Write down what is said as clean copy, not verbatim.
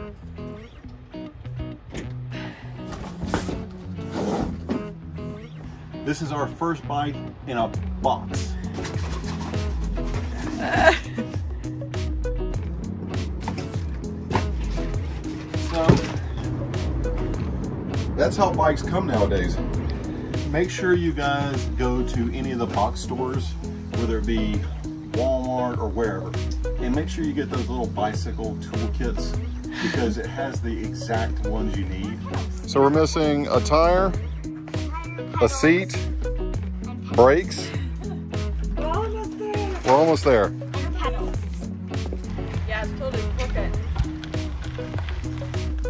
This is our first bike in a box. So that's how bikes come nowadays. Make sure you guys go to any of the box stores, whether it be Walmart or wherever, and make sure you get those little bicycle toolkits because it has the exact ones you need. So we're missing a tire, a seat, brakes. We're almost there. We're almost there.